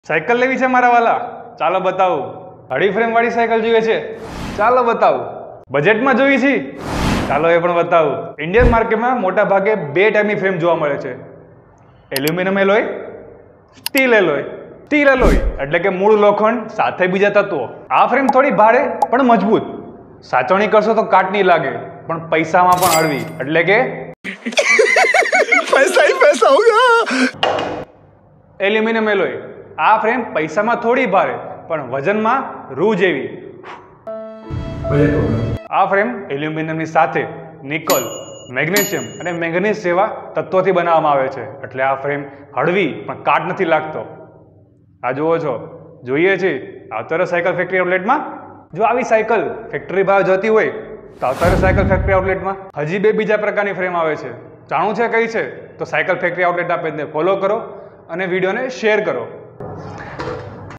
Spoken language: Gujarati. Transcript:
સાયકલ લેવી છે મારા વાલા, ચાલો બતાવું. અડી ફ્રેમ વાળી સાયકલ જોઈએ છે, ચાલો બતાવું. બજેટમાં જોઈ છે, ચાલો એ પણ બતાવું. ઇન્ડિયન માર્કેટમાં મોટા ભાગે બે ટાઈપની ફ્રેમ જોવા મળે છે, aluminium alloy, steel alloy. Steel alloy એટલે કે મૂળ લોખંડ સાથે બીજા તત્વો. આ ફ્રેમ થોડી ભારે પણ મજબૂત, સાચવણી કરશો તો કાટ નહીં લાગે, પણ પૈસામાં પણ હળવી એટલે કે पैसा ही पैसा होगा. Aluminium alloy. આ ફ્રેમ પૈસામાં થોડી ભારે પણ વજનમાં રૂ જેવી. આ ફ્રેમ એલ્યુમિનિયમની સાથે નિકોલ, મેગ્નેશિયમ અને મેંગનીઝ જેવા તત્વોથી બનાવવામાં આવે છે, એટલે આ ફ્રેમ હળવી પણ કાટ નથી લાગતો. આ જુઓ છો, જોઈએ છે આવતો રહે સાયકલ ફેક્ટરી આઉટલેટમાં. જો આવી સાયકલ ફેક્ટરી ભાવ જતી હોય તો આવતો રહે સાયકલ ફેક્ટરી આઉટલેટમાં. હજી બે બીજા પ્રકારની ફ્રેમ આવે છે, જાણવું છે કઈ છે તો સાયકલ ફેક્ટરી આઉટલેટના પેજને ફોલો કરો અને વિડીયોને શેર કરો.